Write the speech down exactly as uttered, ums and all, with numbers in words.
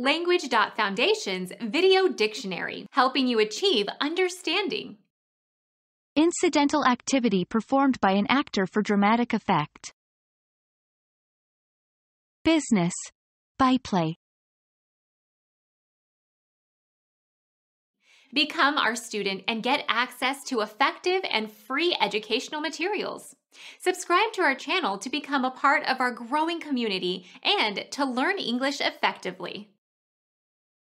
Language dot Foundation's Video Dictionary, helping you achieve understanding. Incidental activity performed by an actor for dramatic effect. Business. Byplay. Become our student and get access to effective and free educational materials. Subscribe to our channel to become a part of our growing community and to learn English effectively.